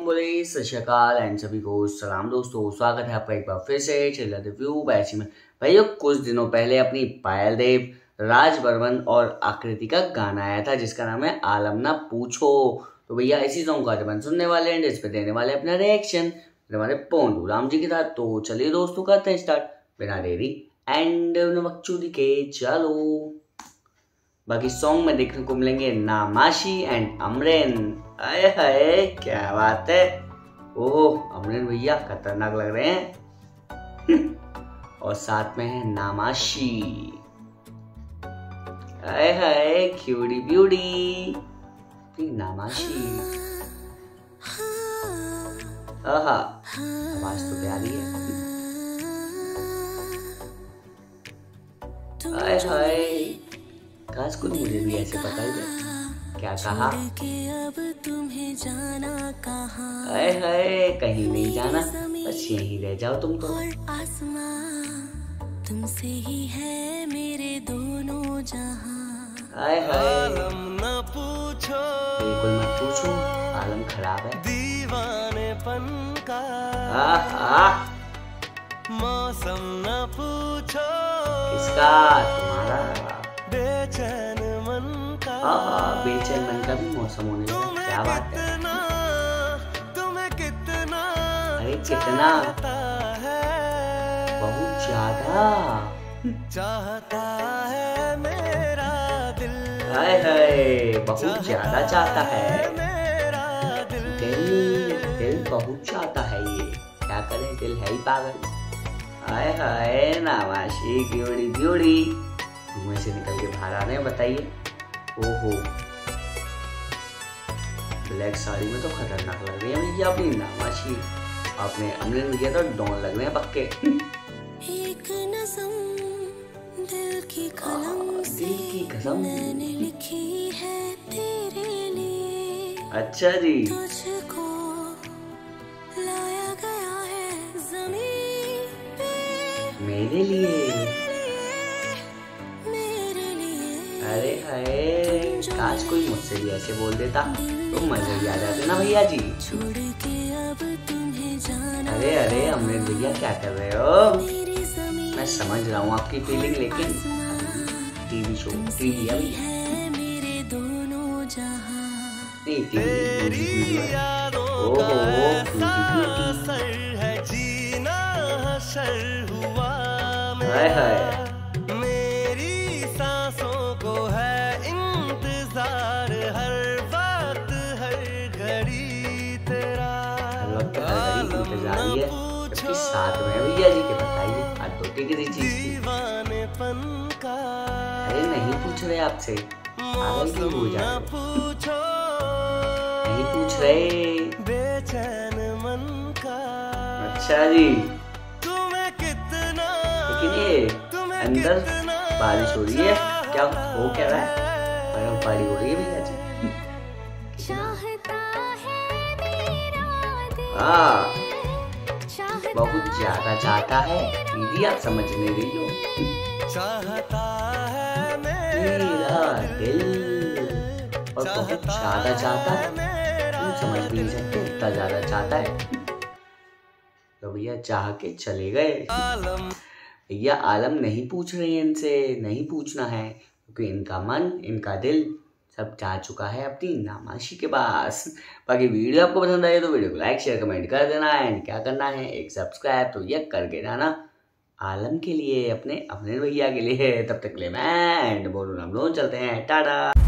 बोले सत श्री अकाल एंड सभी को सलाम दोस्तों, स्वागत है आपका एक बार फिर से चैनल रिव्यू बैच में। भाइयों कुछ दिनों पहले अपनी पायल देव, राज बर्मन और आकृति का गाना आया था जिसका नाम है आलम ना पूछो। तो भैया इसी सॉन्ग का आज अपन सुनने वाले हैं, इस पे देने वाले अपना रिएक्शन हमारे पोंडू राम जी के साथ। तो चलिए दोस्तों करते हैं स्टार्ट बिना देरी एंड नमकचूदी के। चलो बाकी सॉन्ग में देखने को मिलेंगे नामाशी एंड अमरेन। आए हाय क्या बात है, ओह अमरेन भैया खतरनाक लग रहे हैं और साथ में है नामाशी। आए हाय क्यूटी ब्यूटी नामाशी। आहा आवाज तो प्यारी है। आए हाय काश कुछ मुझे भी ऐसे पता ही है। क्या कहा? अब तुम्हें जाना कहाँ? हाय हाय कहीं नहीं जाना, बस यहीं रह जाओ तुम तो। तुमसे ही है मेरे दोनों जहां। हाय हाय आलम न पूछो, बिल्कुल मत पूछो, आलम खराब है। दीवानेपन का मौसम न पूछो, किसका? तुम्हारा। बेचैन मन का, बेचैन मन का भी मौसम होने लगा। क्या बात है, तुम्हें कितना, अरे कितना, बहुत ज्यादा चाहता है मेरा दिल। हाय हाय बहुत ज्यादा चाहता है दिल बहुत चाहता है। ये क्या करें, दिल है ही पागल। हाय हाय नामाशी ब्यूटी ब्यूटी धुएं से निकल के बाहर आ रहे हैं, बताइए। ओहो ब्लैक साड़ी में तो खतरनाक लग रही है भैया अपनी नामाशी। आपने अमरीन भैया तो डॉन लग रहे हैं पक्के। एक नज़म दिल की कलम मैंने लिखी है तेरे लिए। अच्छा जी तुझको लाया गया है ज़मीन पे मेरे लिए। अरे हाय काश कोई मुझसे भी ऐसे बोल देता तो मजे भी आ जाते ना भैया जी। अरे अरे अमरीन भैया क्या कर रहे हो? मैं समझ रहा हूँ आपकी फीलिंग, लेकिन टीवी शो टीवी अभी नहीं टीवी। हाय हाय है साथ में भैया जी के, बताइए आटोटी किसी चीज की। अरे नहीं पूछ रहे आपसे, पागल क्यों हो जाते, नहीं पूछ रहे। बेचैन मन का। अच्छा जी लेकिन ये अंदर बारिश हो रही है, क्या हो क्या रहा है? बर्फबारी हो रही है भैया जी। हाँ बहुत ज्यादा चाहता है दीदी, आप समझ नहीं रही हो। चाहता है मेरा दिल और बहुत ज्यादा चाहता है, तुम समझ भी नहीं सकते इतना ज्यादा चाहता है। तो भैया चाह के चले गए। भैया आलम नहीं पूछ रहे हैं, इनसे नहीं पूछना है क्योंकि इनका मन इनका दिल सब जा चुका है अपनी नामाशी के पास। बाकी वीडियो आपको पसंद आए तो वीडियो को लाइक शेयर कमेंट कर देना एंड क्या करना है एक सब्सक्राइब तो ये करके जाना आलम के लिए, अपने भैया के लिए। तब तक के लिए मैं एंड बोलूँ हम लोग चलते हैं, टाटा।